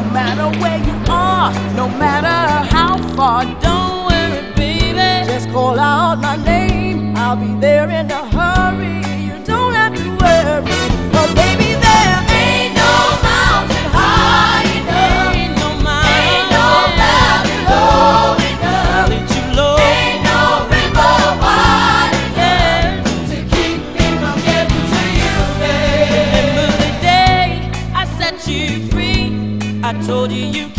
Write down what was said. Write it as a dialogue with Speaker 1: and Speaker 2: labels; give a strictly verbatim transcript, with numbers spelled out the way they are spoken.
Speaker 1: matter where you are, no matter how far. Don't worry, baby, just call out my name. I'll be there in a hurry. You don't have to worry. But baby, there ain't no mountain high enough. Ain't no mountain, ain't no valley low enough. Valley too low. Ain't no river wide enough to keep me from getting to you, babe. Remember the day I set you free? I told you you